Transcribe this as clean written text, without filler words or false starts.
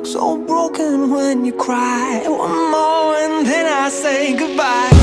So broken when you cry. One more and then I say goodbye.